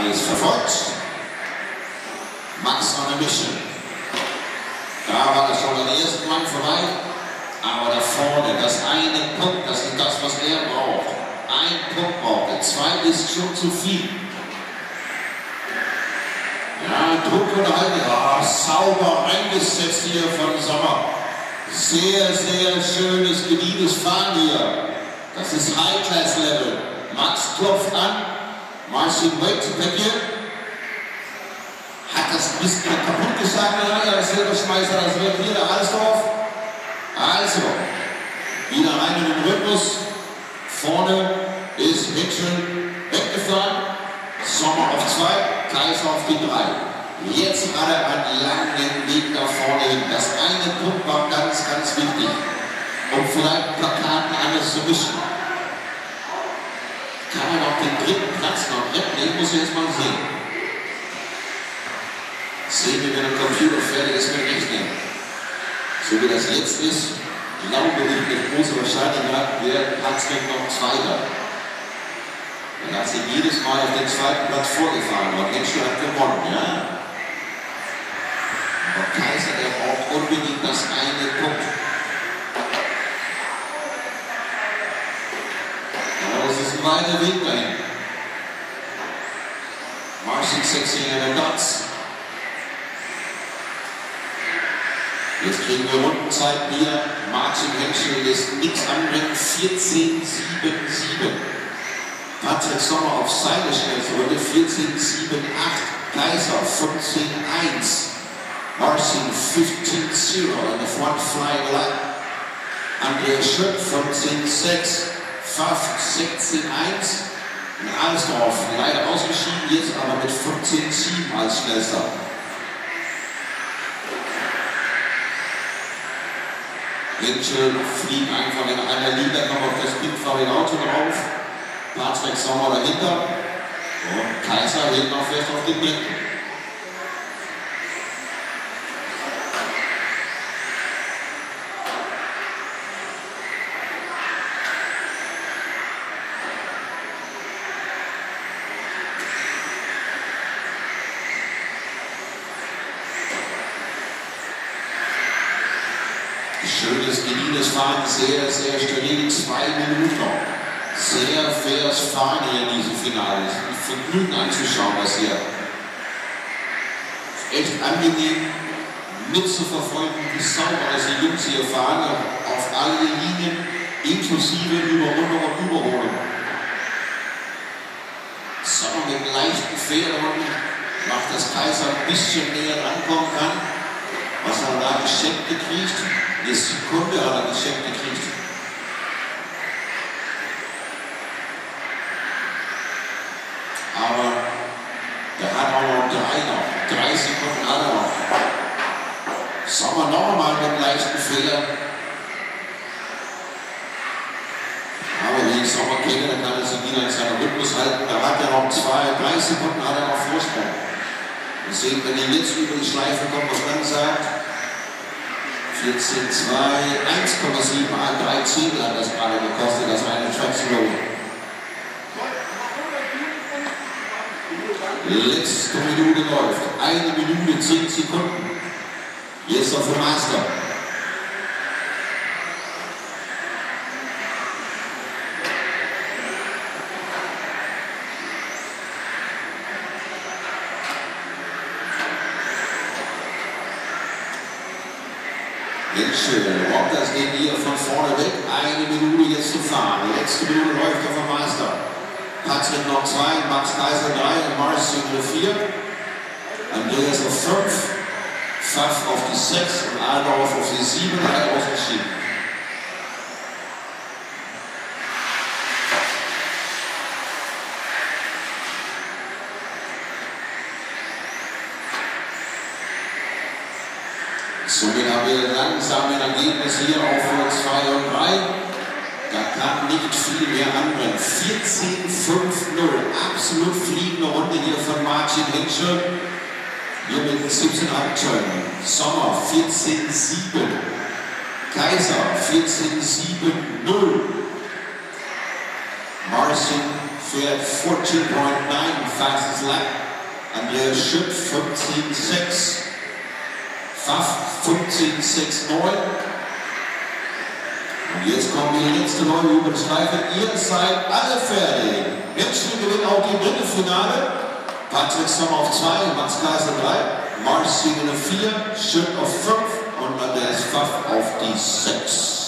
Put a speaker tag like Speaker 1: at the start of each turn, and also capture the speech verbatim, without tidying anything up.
Speaker 1: Alles verfolgt. Max on a mission. Da war das schon beim ersten Mann vorbei. Aber da vorne, das eine Punkt, das ist das, was er braucht. Ein Punkt braucht er. Zwei ist schon zu viel. Ja, Druck und Halten. Ja, sauber eingesetzt hier von Sommer. Sehr, sehr schönes, gediegenes Fahren hier. Das ist High-Class-Level. Max klopft an. Marcin Wade bei dir. Hat das ein bisschen kaputt gesagt, der Silberschmeißer, das wird hier der Alsdorf. Also, wieder rein in den Rhythmus. Vorne ist Hitchell weggefahren. Sommer auf zwei, Kaiser auf die drei. Jetzt hat er einen langen Weg da vorne hin. Das eine Punkt war ganz, ganz wichtig, um vielleicht ein paar Karten anders zu mischen. Kann man auch den dritten Platz noch retten? Ich muss jetzt mal sehen. Sehen wir, wenn der Computer fertig ist mit Rechnen. So wie das jetzt ist, glaube ich, mit großer Wahrscheinlichkeit wäre Patrick noch Zweiter. Er hat sich jedes Mal auf den zweiten Platz vorgefahren, aber Henschel hat gewonnen, ja? Aber Kaiser, der braucht unbedingt das eine Punkt. Aber das ist ein weiter Weg dahin. Marcin sechzehn in der Dots. Jetzt kriegen wir Rundenzeit hier. Marcin Henschel lässt nichts anbrennen. vierzehn sieben sieben. Patrick Sommer auf seine Schnellrunde. vierzehn sieben acht. Kaiser fünfzehn eins. Marcin fifteen zero in the front flying line. Andreas Schöpf fünfzehn sechs. Pfaff sechzehn eins. Und Alsdorf leider ausgeschieden, jetzt aber mit fünfzehn sieben als schnellster. Henschel fliegt einfach in einer Linie, kommt auf das pinkfarbige Auto drauf. Patrick Sommer dahinter. Und Kaiser hält noch fest auf den Blick. Schönes, gediegenes Fahren, sehr, sehr steril, zwei Minuten noch. Sehr faires Fahren hier in diesem Finale. Es ist ein Vergnügen anzuschauen, das hier. Echt angenehm mitzuverfolgen, wie sauber die Jungs hier fahren, auf alle Linien, inklusive Überrundung und Überholung. Sommer mit leichten Federhunden macht, dass Kaiser ein bisschen näher rankommen kann. Was er da geschenkt gekriegt, eine Sekunde hat er geschenkt gekriegt. Aber der hat auch noch drei noch. Drei Sekunden hat er noch. Sommer noch einmal mit einem leichten Fehler. Aber wenn ich Sommer kenne, dann kann er sich wieder in seinem Rhythmus halten. Da hat er noch zwei, drei Sekunden hat er noch Vorsprung. Wir sehen, wenn er jetzt über die Schleife kommt, was man sagt. vierzehn zwei, eins Komma sieben, drei Zehntel hat das gerade gekostet, das eine Track-Slow. Letzte Minute läuft. Eine Minute, zehn Sekunden. Jetzt auf dem Master. Henschel, ob das geht hier von vorne weg. Eine Minute jetzt zu fahren. Letzte Minute läuft auf dem Master. Patrick noch zwei, Max Kaiser drei und Marcin vier. Andreas auf fünf, Pfaff auf die sechs und Aldorf auf die sieben, drei ausgeschieden. Somit haben wir langsam ein Ergebnis hier auf zwei und drei. Da kann nicht viel mehr anbrennen. vierzehn fünf null. Absolut fliegende Runde hier von Marcin Henschel. Hier mit siebzehn Abturnen. Sommer vierzehn sieben. Kaiser vierzehn sieben null. Marcin fährt fourteen point nine fastest lap. Andreas Schütt fünfzehn sechs. Pfaff fünfzehn sechs neun. Und jetzt kommen die letzten Leute über das Reifen. Ihr seid alle fertig. Hemsel gewinnt auch die dritte Finale. Patrick Sommer auf zwei, Max Kaiser drei, Marcin auf vier, Schütt auf fünf und Andreas Pfaff auf die sechs.